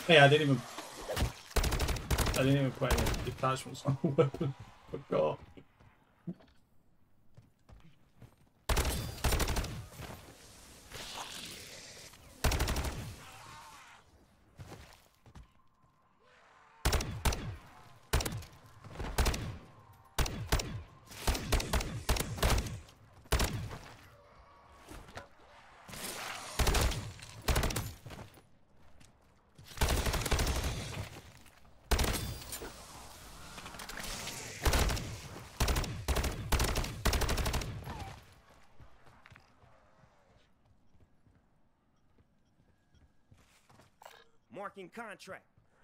Hey, I didn't even put any detachments on the weapon. Forgot. Marking contract.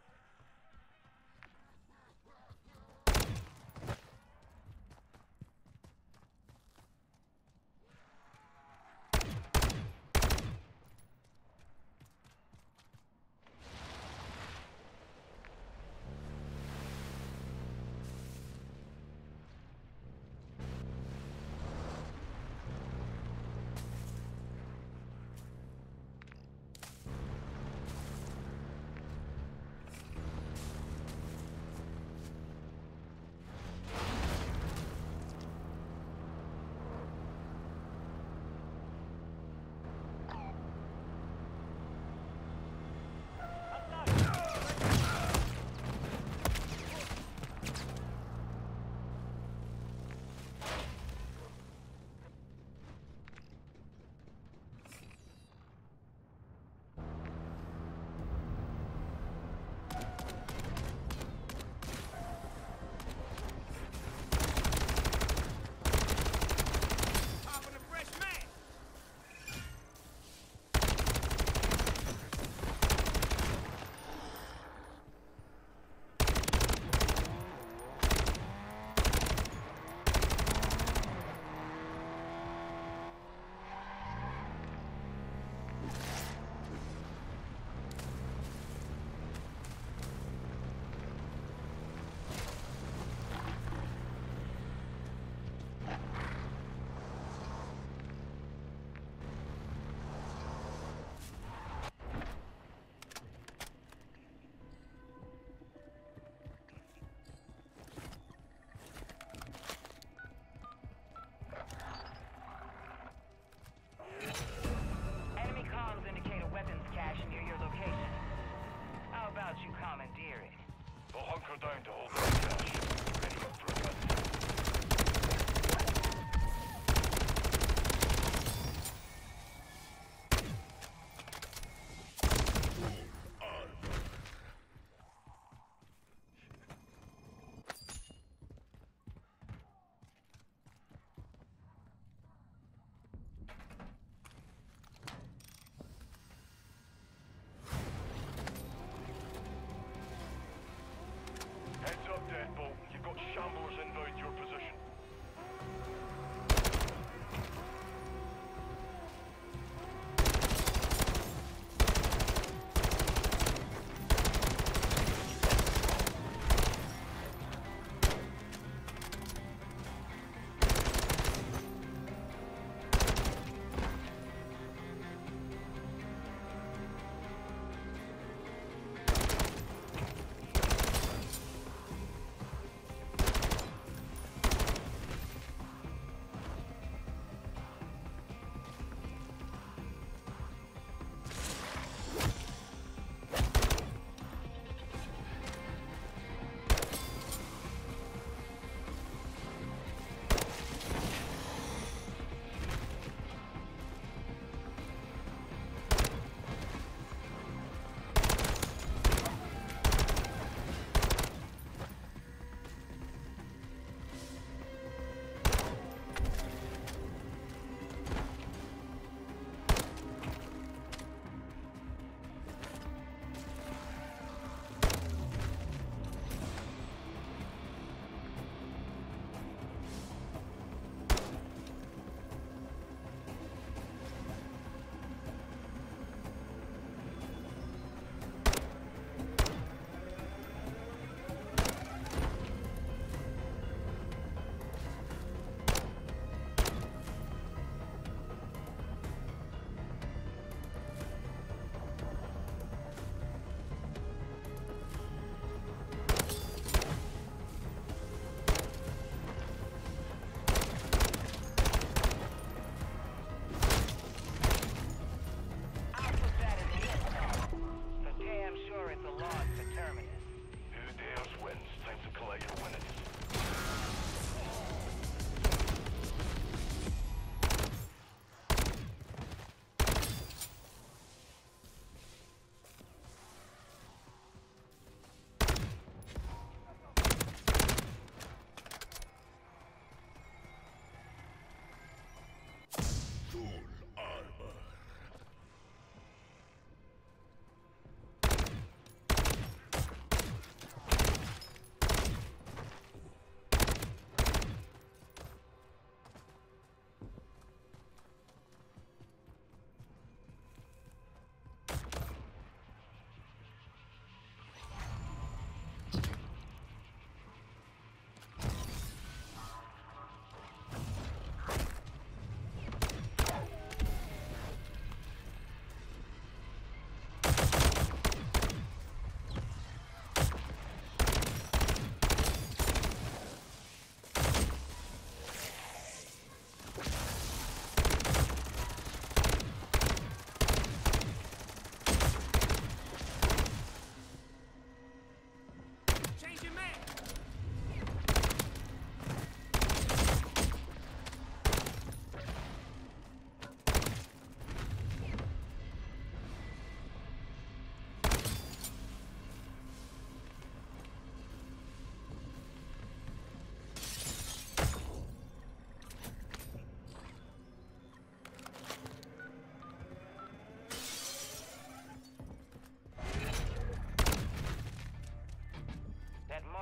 You commandeer it. We'll hunker down to hold that cash. Ready for a gun. Heads up, dead boy.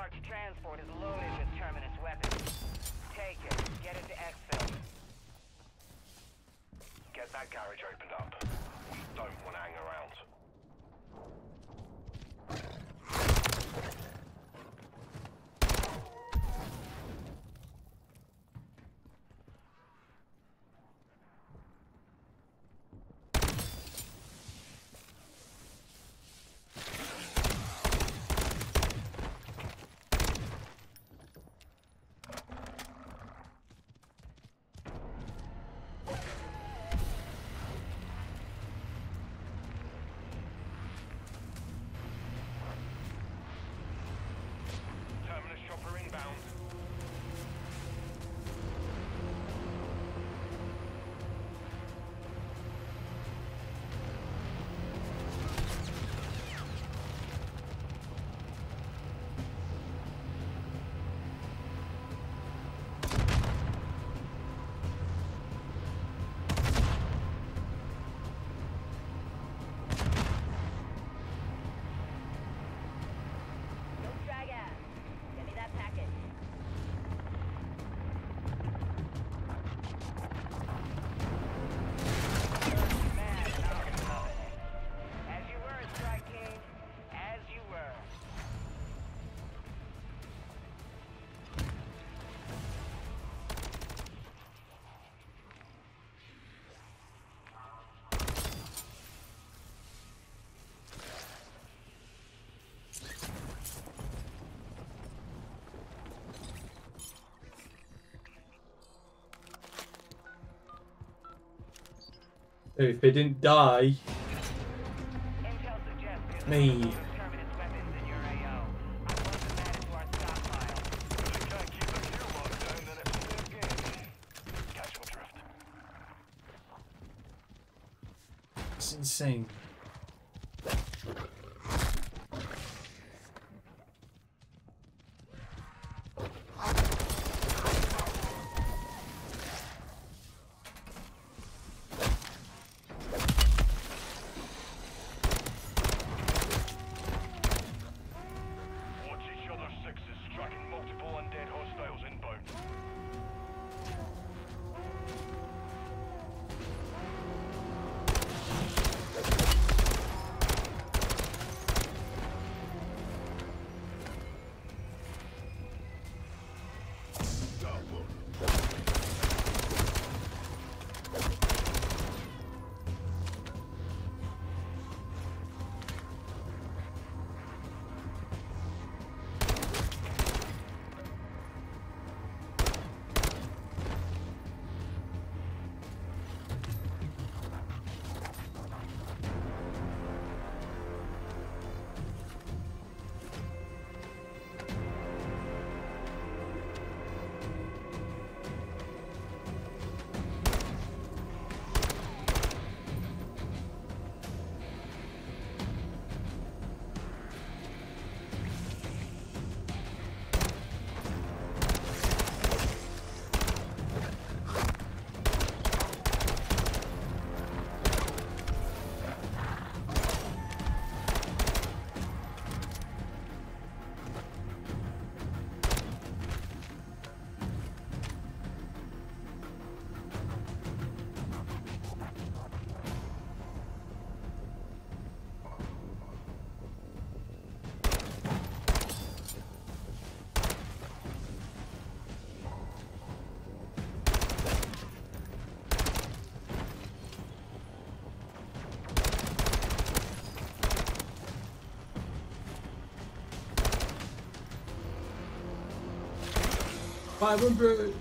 marked transport is loaded with terminus weapons. Take it. Get it to exfil. Get that garage opened up. We don't want to hang around. Terminus chopper inbound. Don't drag ass. Give me that package. Man, I'm loving it. As you were, Strike King. As you were. If they didn't die, Intel suggests there's Me. a load of terminus weapons in your AO. I want them added to our stockpile. If you can't keep the kill mark down, then it's fair game. Catch my drift. it's insane. Watch each other's sixes, tracking multiple undead hostiles inbound. $500.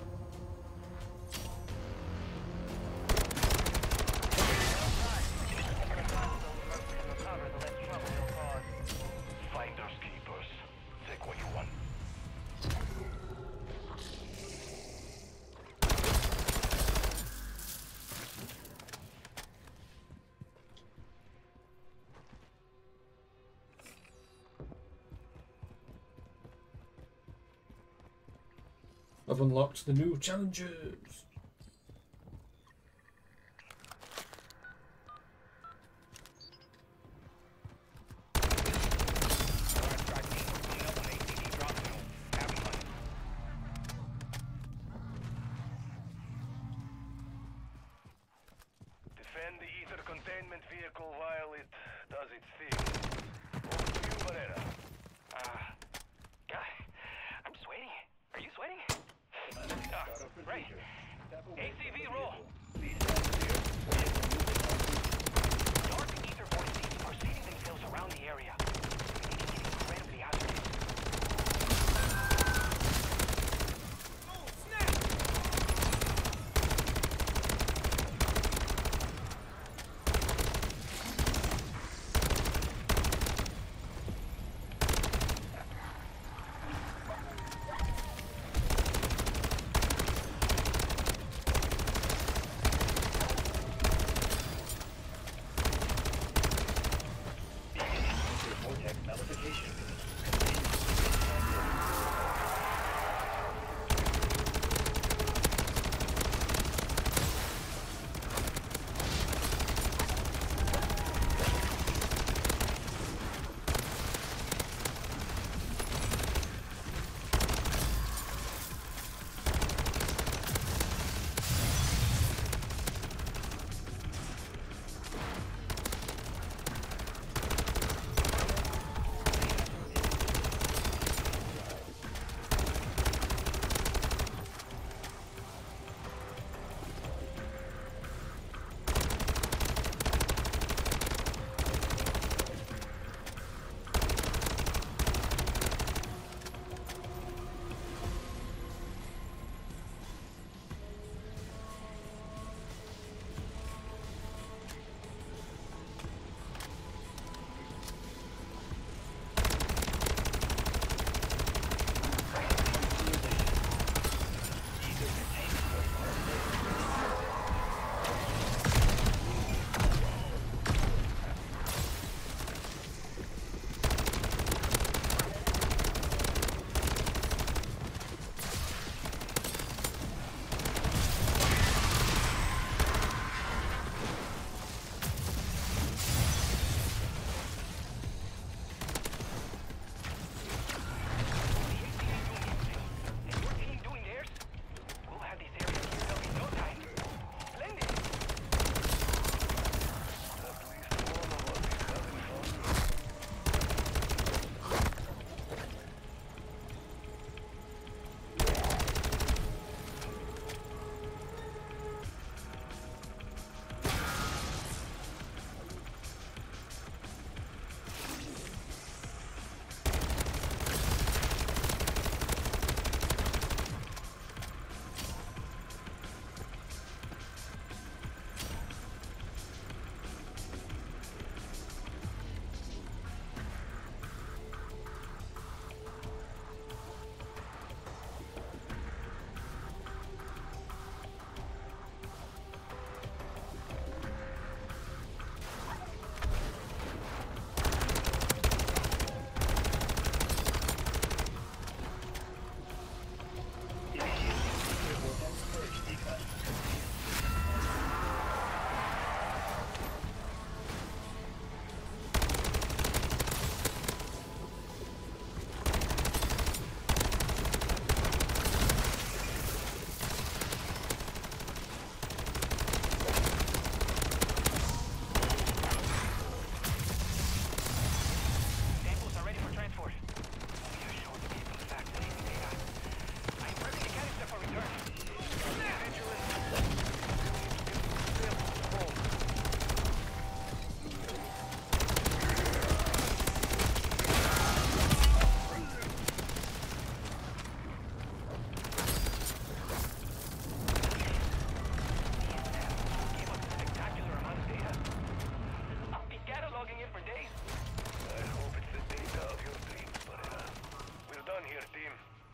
Finders keepers. Take what you want. I've unlocked the new challenges. here, team.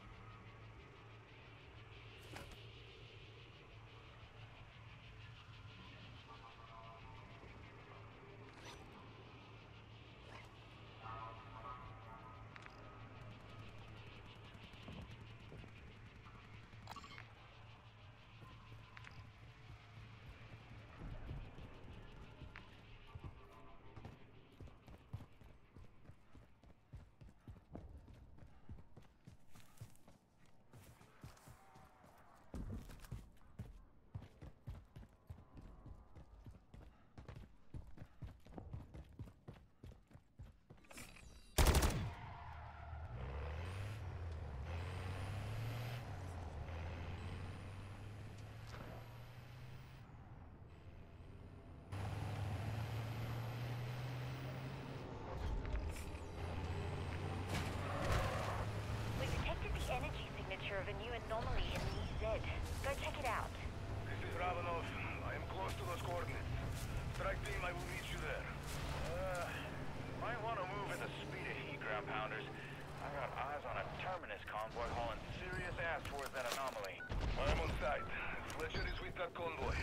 We detected the energy signature of a new anomaly in the EZ. Go check it out. This is Ravenov. I am close to those coordinates. Strike team, I will meet you there. Might want to move at the speed of heat, ground pounders. I got eyes on a terminus convoy hauling serious ass towards that anomaly. I'm on site. Fletcher is with that convoy.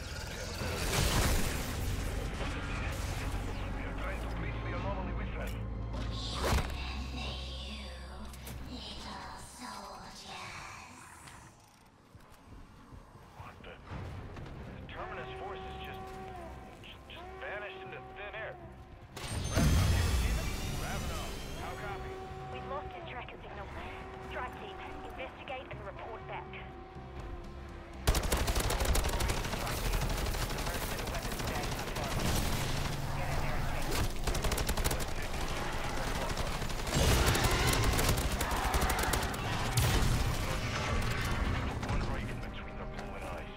We are trying to breach the anomaly with them. What the? The terminus forces just vanished into thin air. Ravenov, how copy? We lost his tracker signal. Strike team, investigate and report back. One break in between their blue and eyes.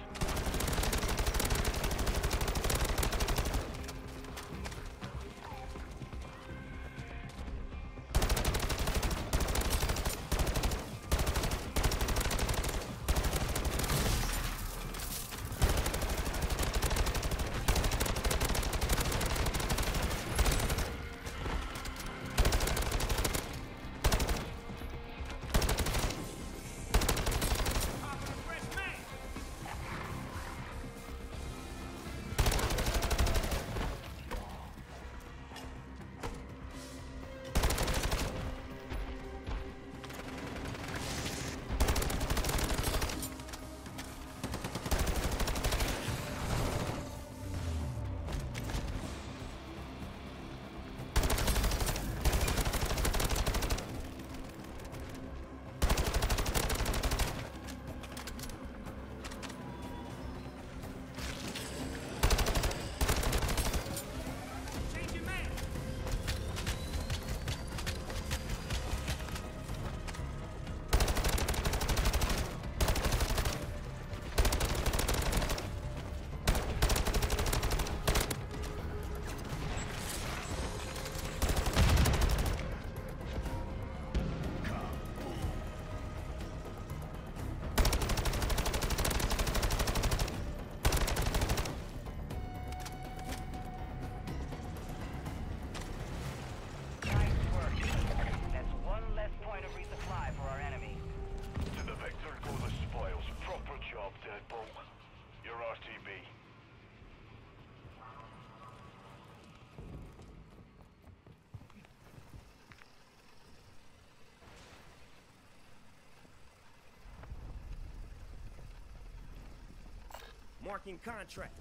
Marking contract.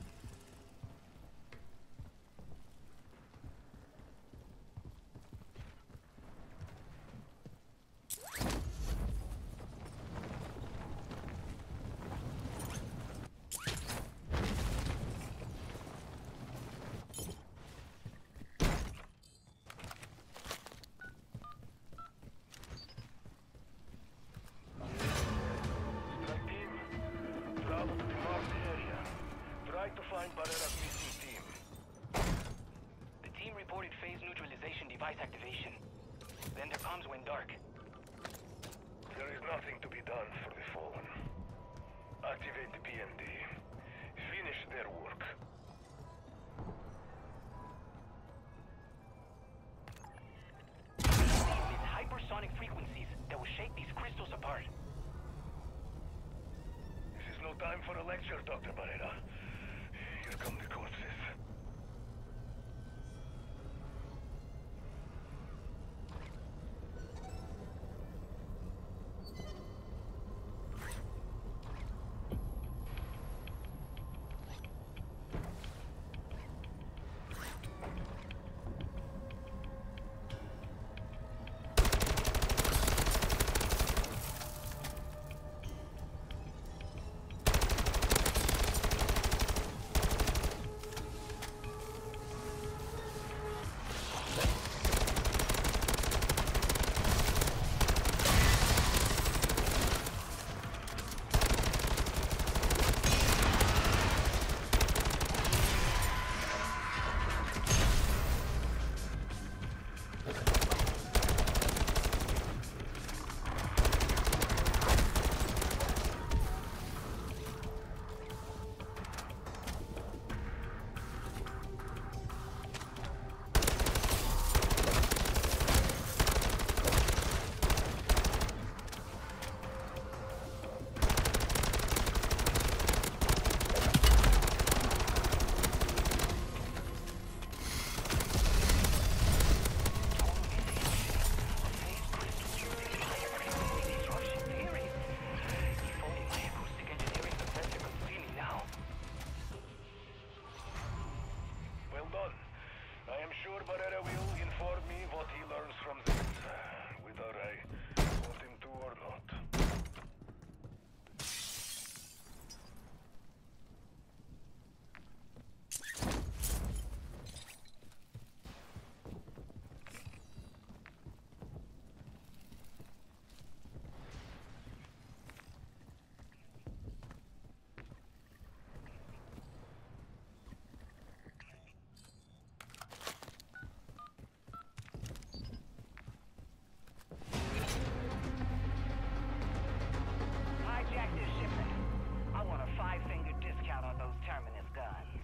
Strike team, travel to the marked area. Try to find Barrera's missing team. The team reported phase neutralization device activation. Then their comms went dark. There is nothing to be done for the fallen. Activate the PMD. Finish their work. These hypersonic frequencies that will shake these Sure, Dr. Barrera. Here come the corpses. Barrera will inform me what he learns from this, whether I want him to or not. Hijack this shipment. I want a 5-finger discount on those Terminus guns.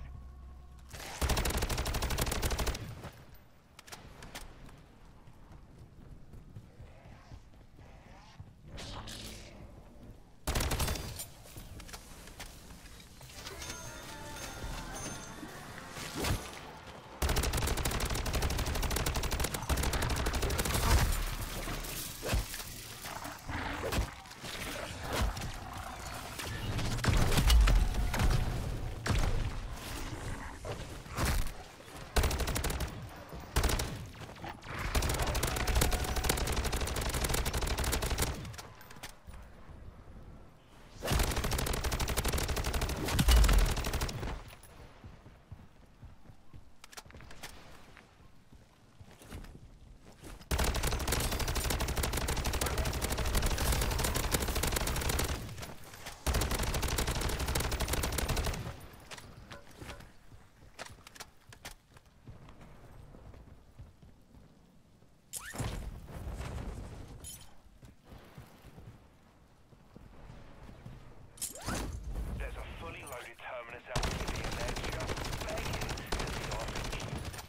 There's a fully loaded Terminus LCD in there, just begging to be orange.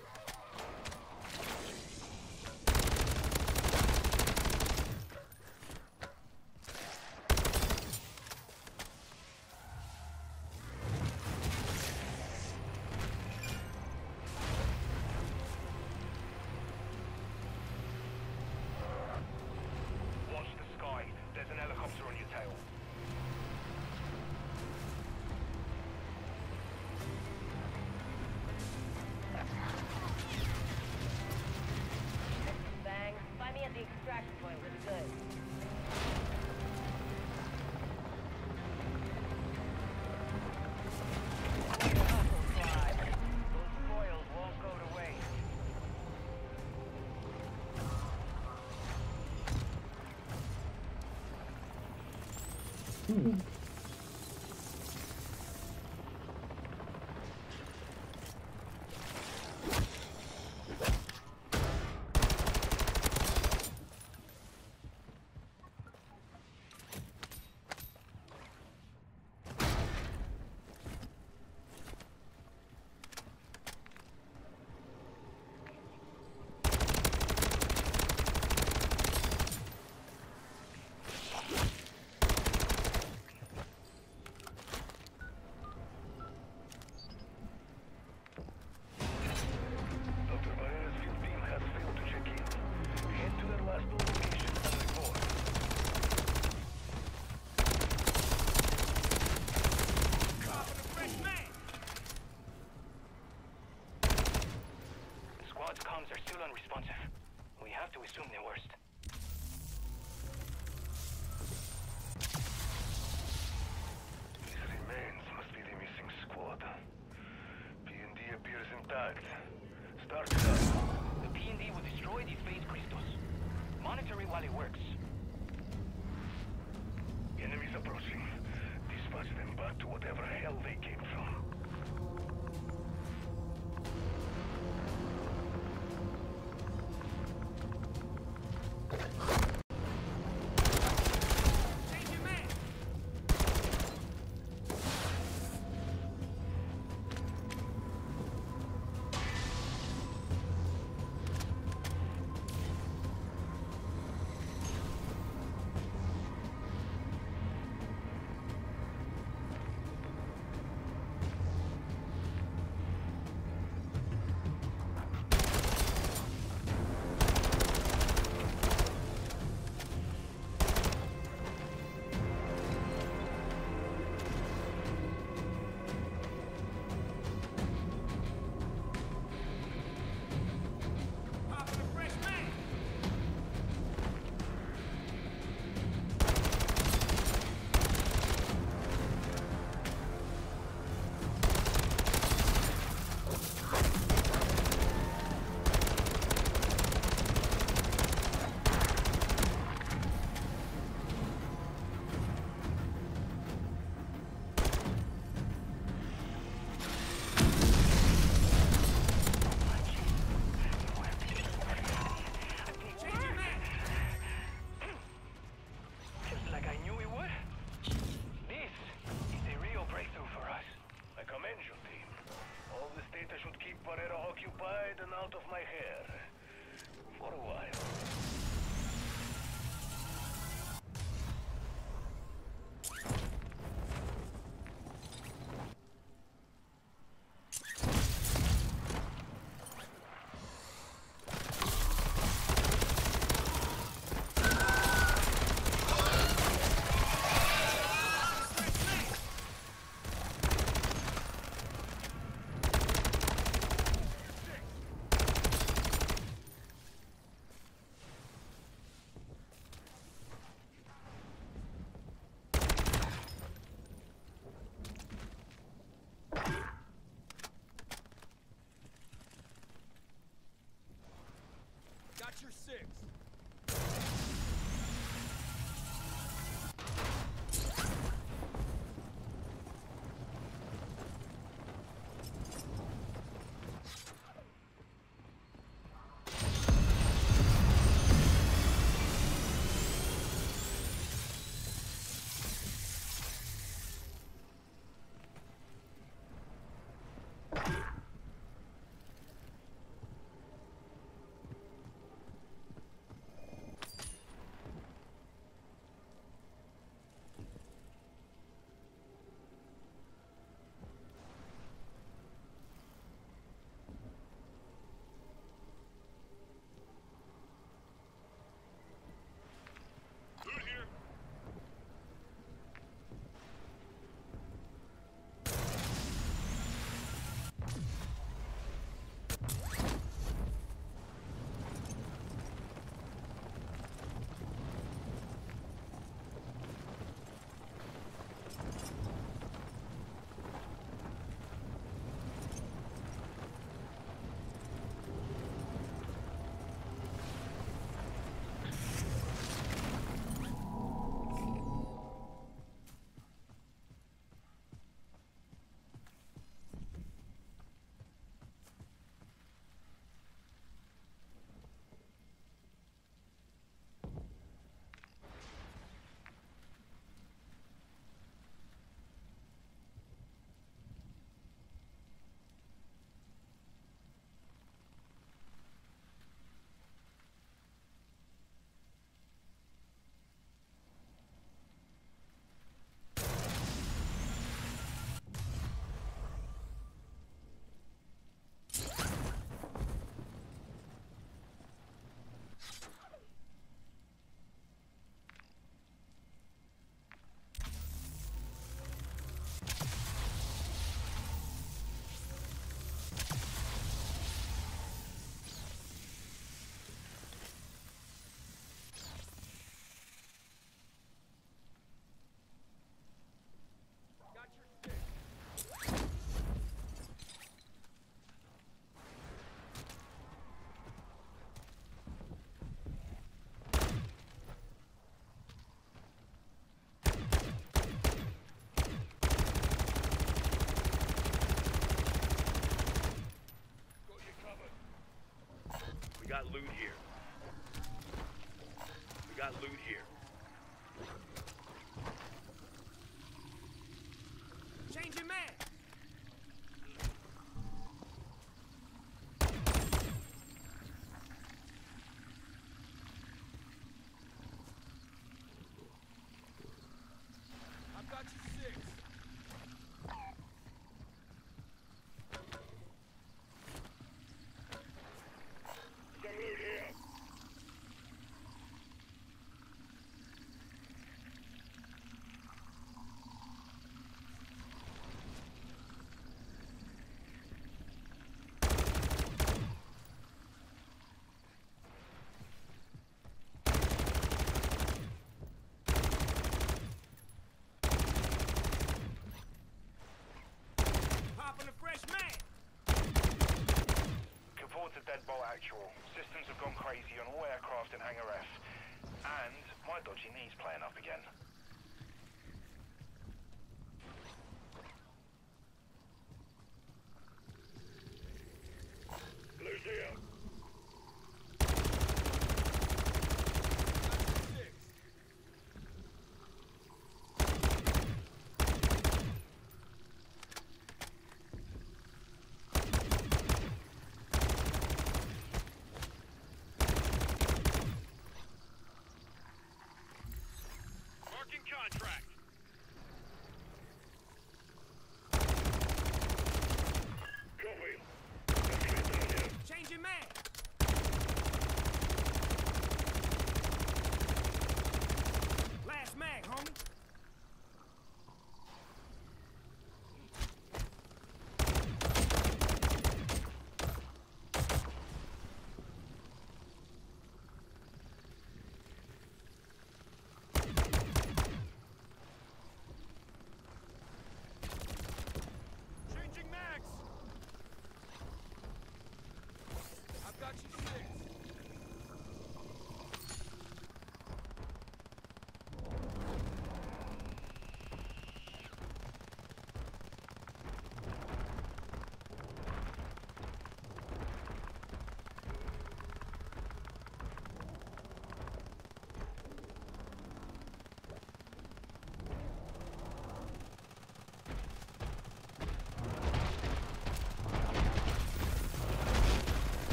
Watch the sky. There's an helicopter on your tail. Bang. Find me at the extraction point with the goods. Hustle, Clyde. Those spoils won't go to waste. We got loot here. We got loot here. Changing mag. I've got you 6. Popping a fresh mag. Report to Deadbolt Actual. Systems have gone crazy on all aircraft in Hangar F. And my dodgy knee's playing up again. Lucia! Contract. Copy. Changing mag. Last mag, homie.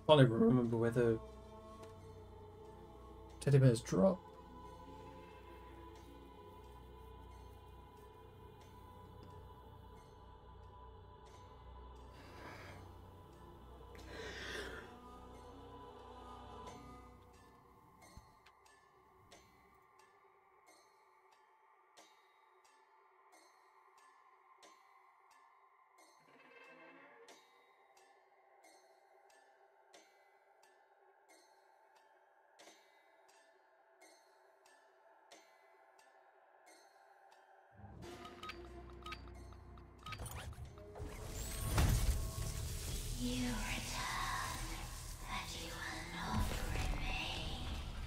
Can't even remember where the teddy bears drop. You return, and you will not remain.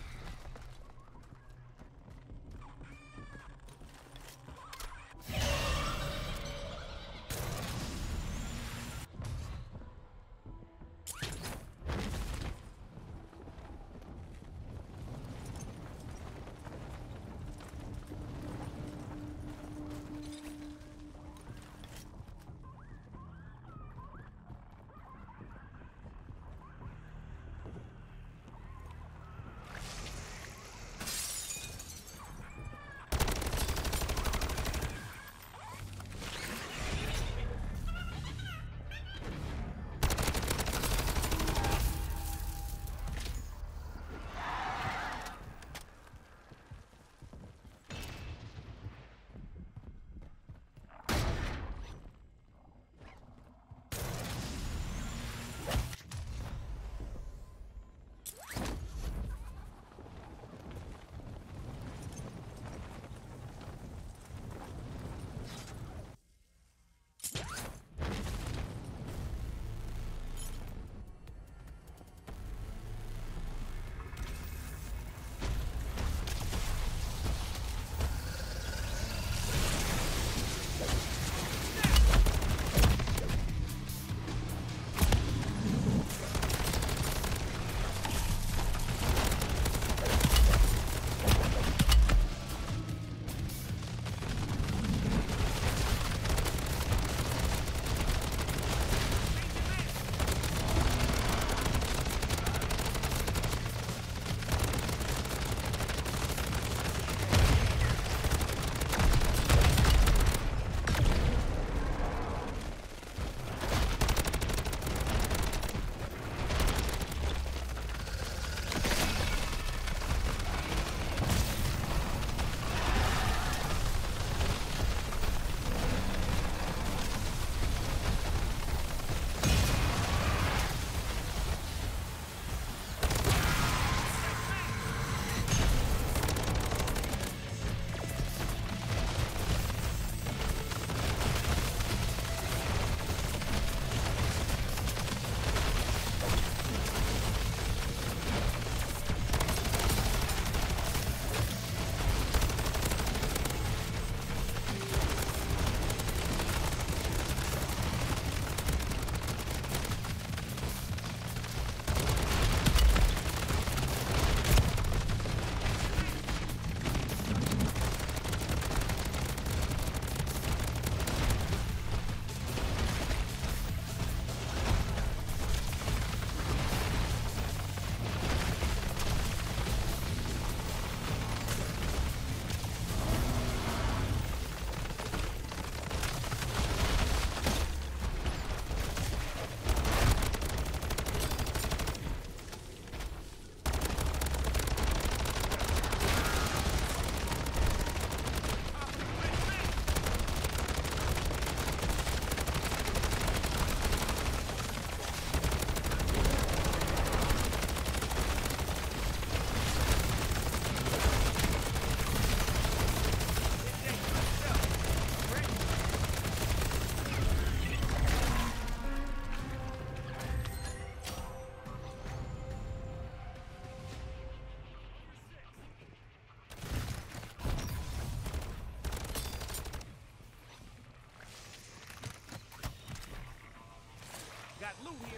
Got loot here.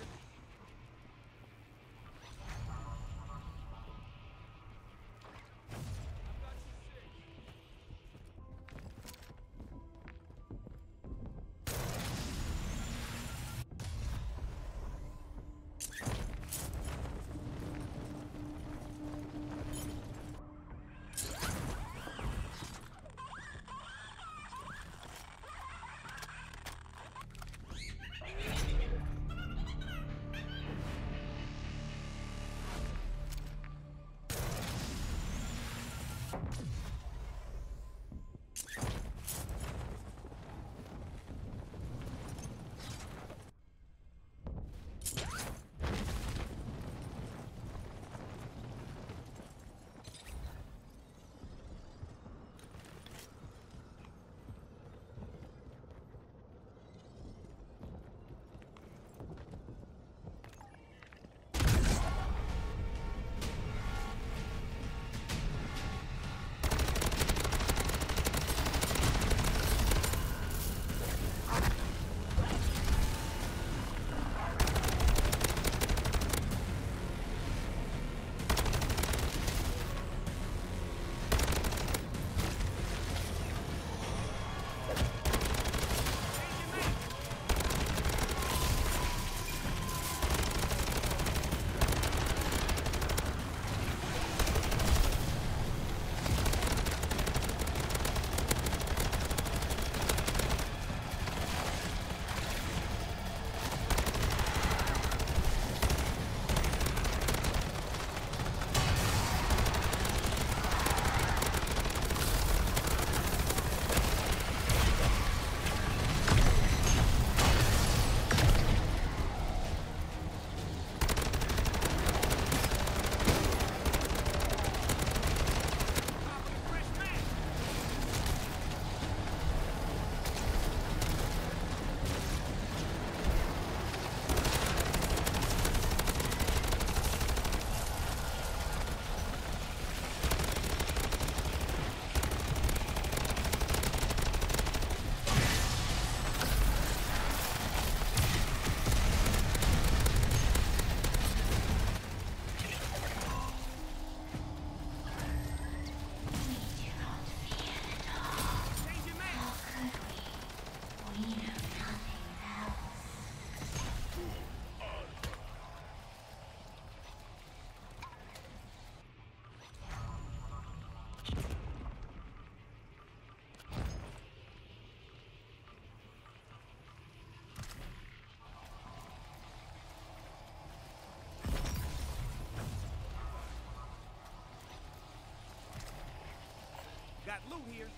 Got loot here.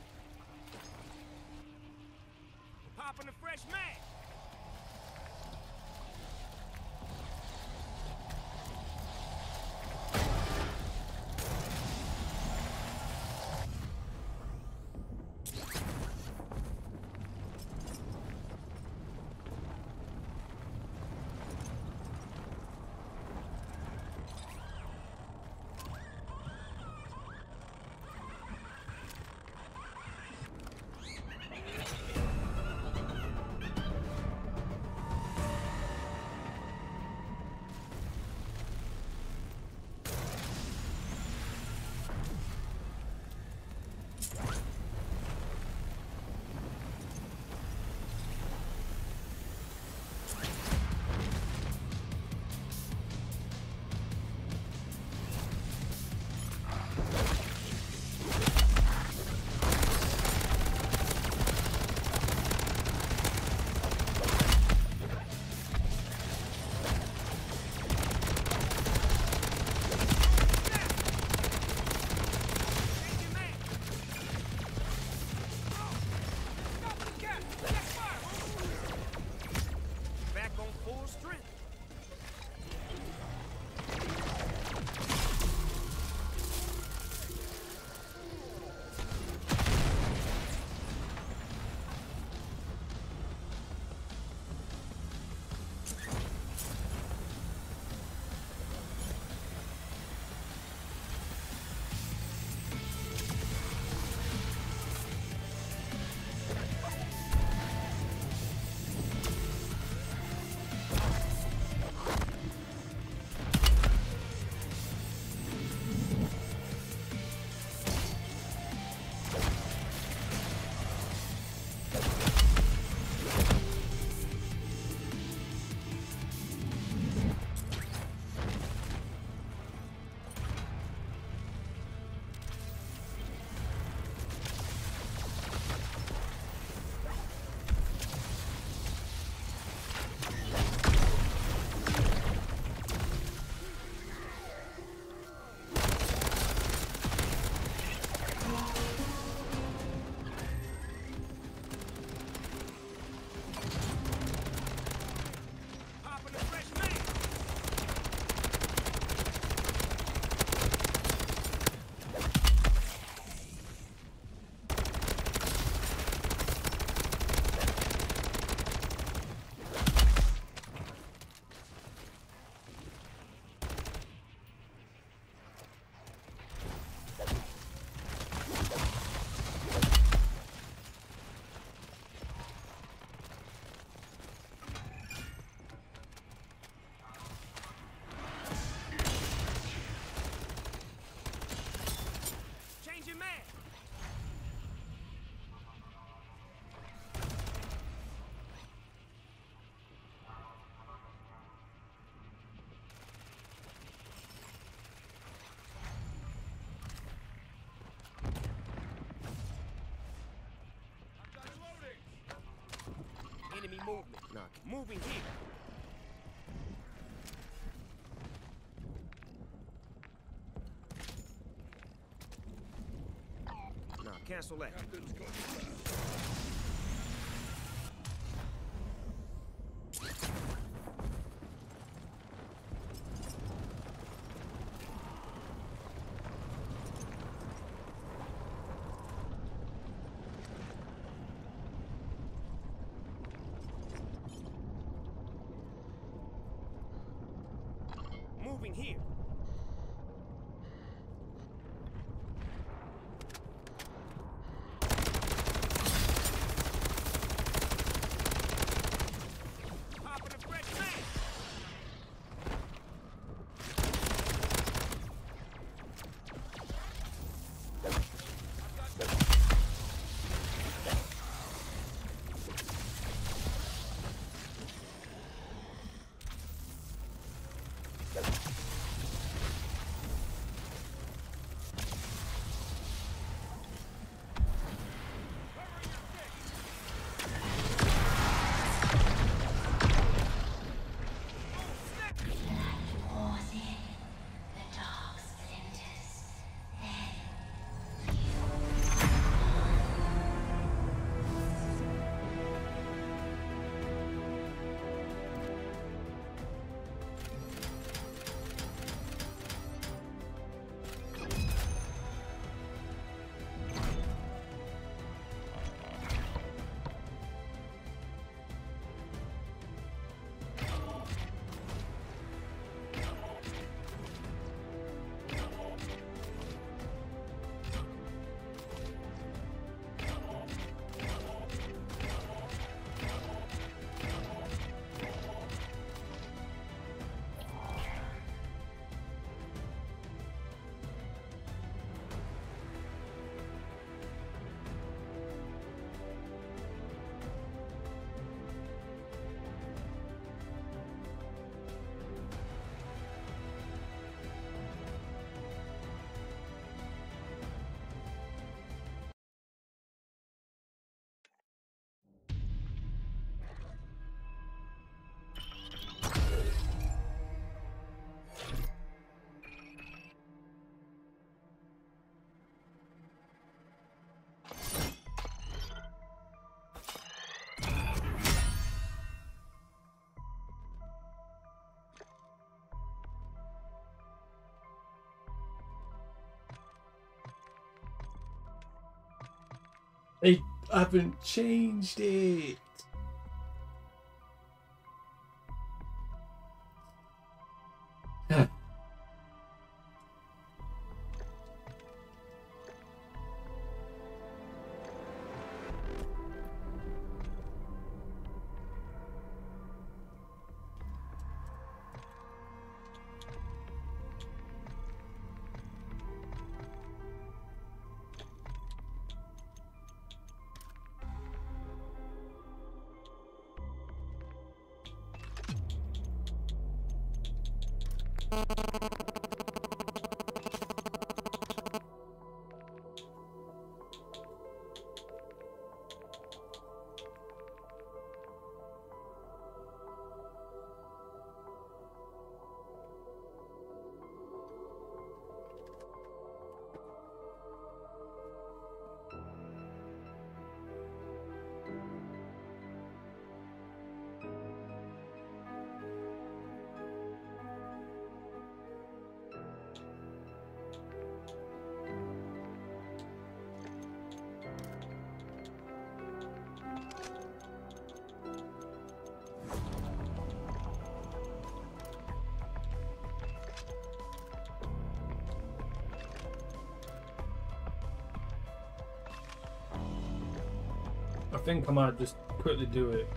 Popping a fresh mag. Enemy movement. Nah, moving here. Nah, cancel that. Moving here. Popping a fresh man. The dark splinters. Then you They haven't changed it. I think I might just quickly do it.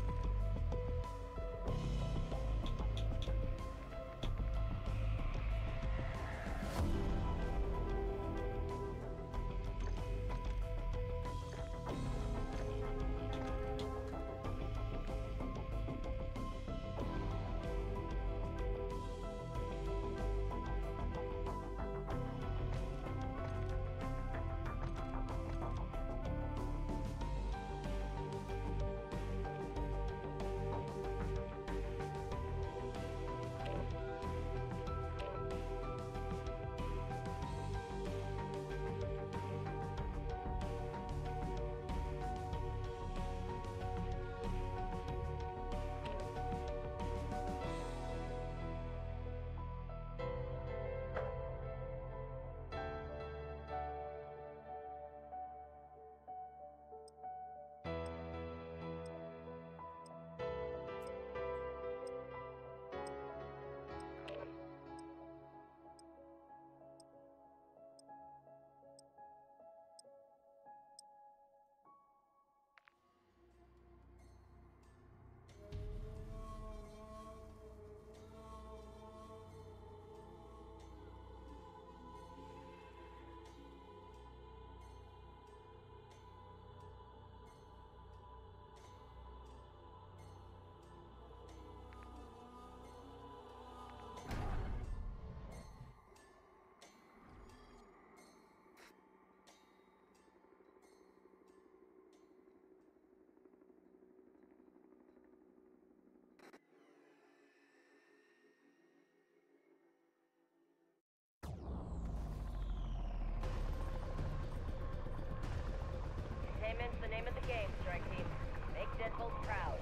Payment's the name of the game, strike team. Make Deadbolt proud.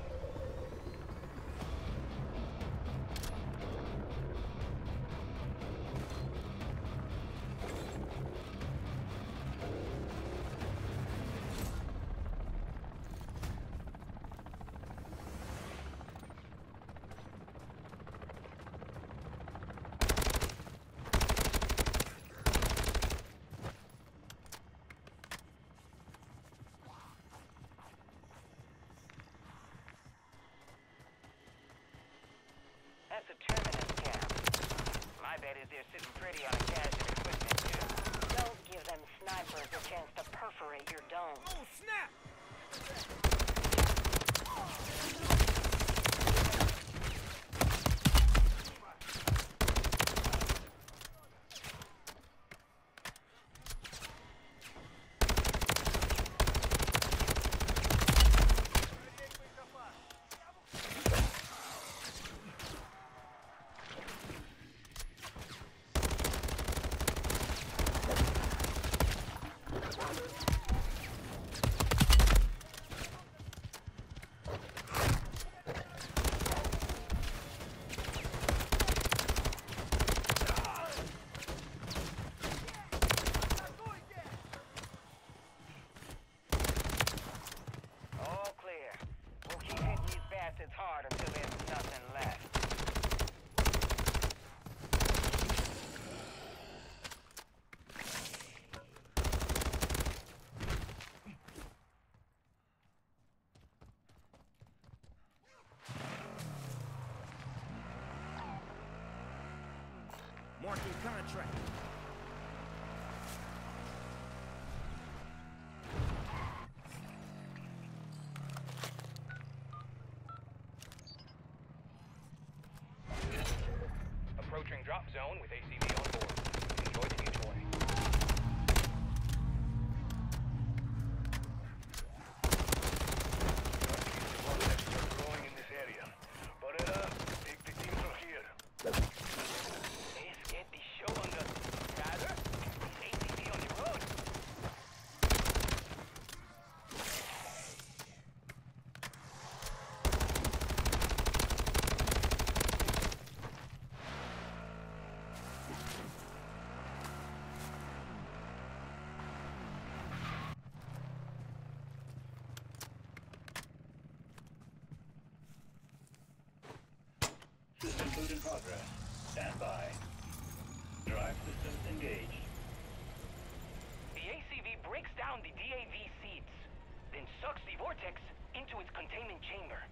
That's a terminus camp. My bet is they're sitting pretty on a cache of equipment, too. Don't give them snipers a chance to perforate your dome. Oh, snap! Marking contract. Approaching drop zone with ACV on board. Enjoy the detour. Growing in this area. Barrera, take the team from here. Let's get the show on the gather. ACV on the road. System boot in progress. Stand by. Drive systems engaged. The ACV breaks down the DAV seeds, then sucks the vortex into its containment chamber.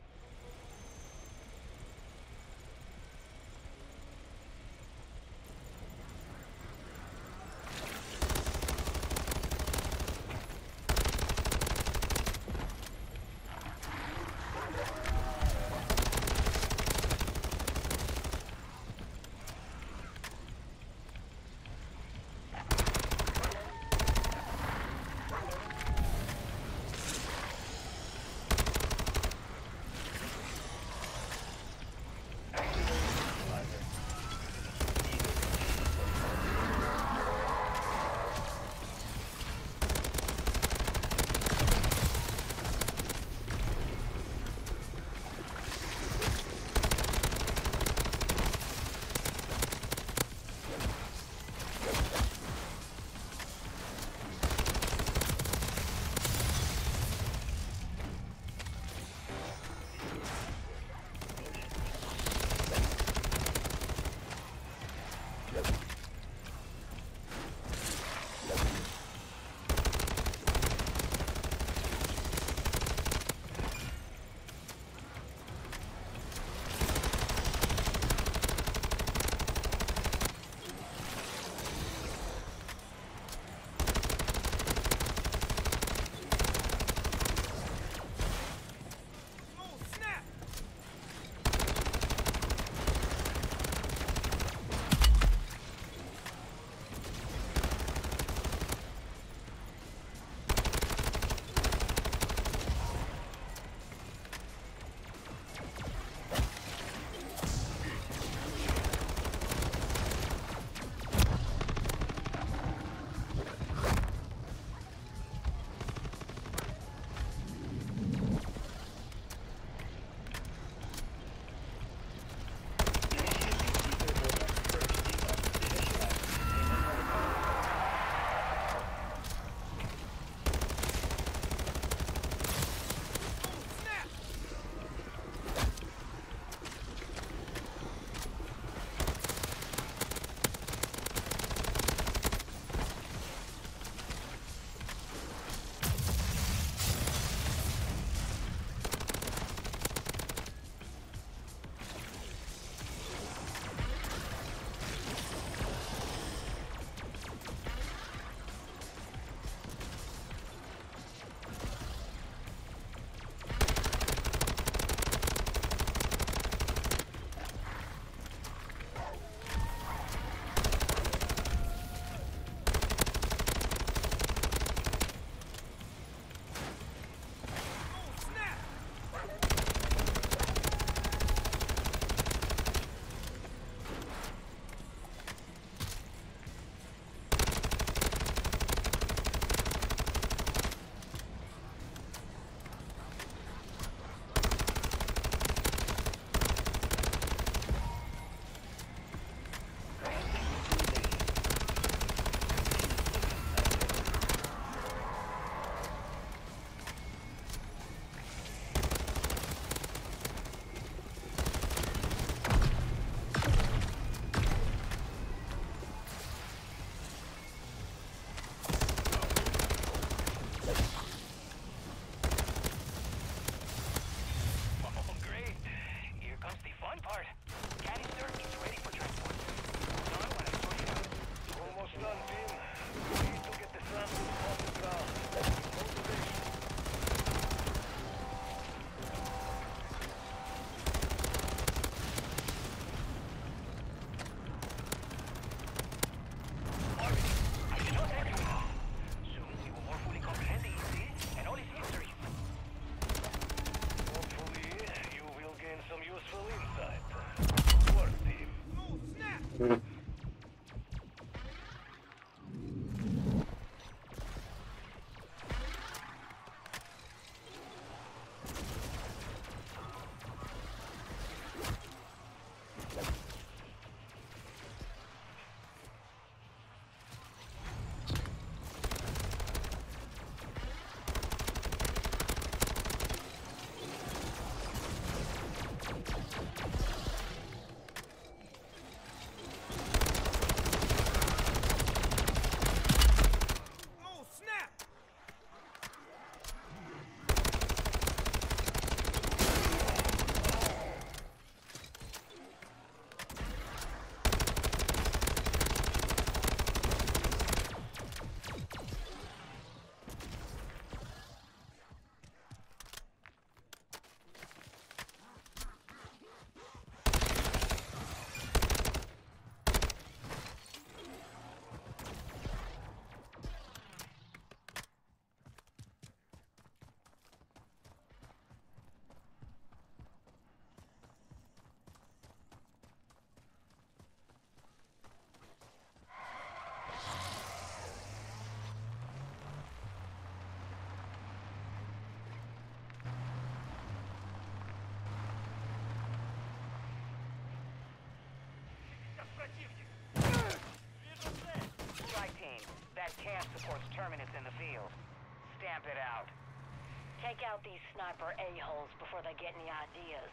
Strike team, that camp supports Terminus in the field. Stamp it out. Take out these sniper a-holes before they get any ideas.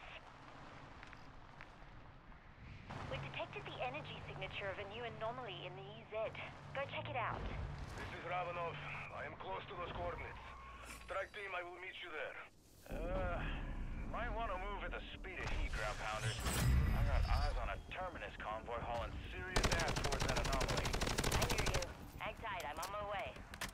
We've detected the energy signature of a new anomaly in the EZ. Go check it out. This is Ravenov. I am close to those coordinates. Strike team, I will meet you there. Might want to move at the speed of heat, ground pounders. I got eyes on a Terminus convoy hauling serious ass towards that anomaly. I hear you. Hang tight, I'm on my way.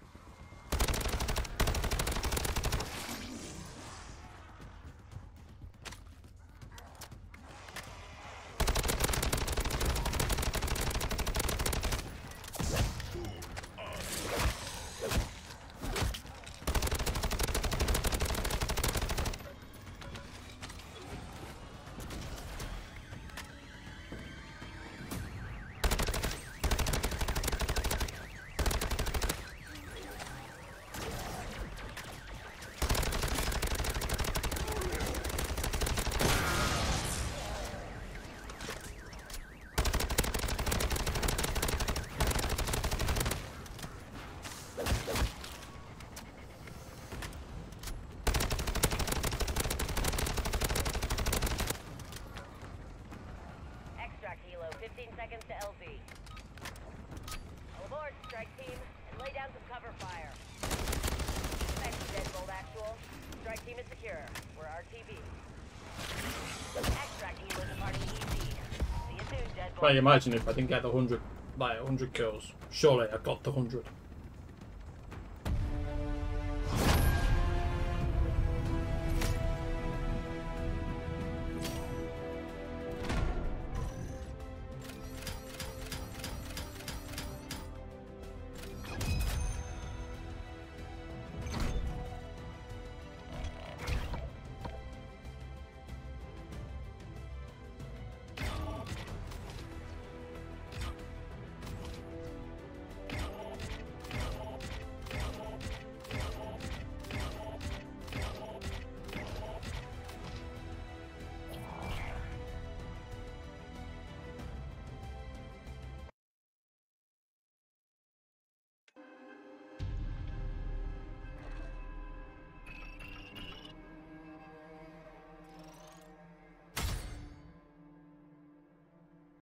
Extract helo, 15 seconds to LZ. All aboard, strike team, and lay down some cover fire. Thanks, Deadbolt Actual. Strike team is secure. We're RTB. Extract helo departing EZ. See you soon, Deadbolt. Well, imagine if I didn't get the 100, like 100 kills. Surely I got the 100.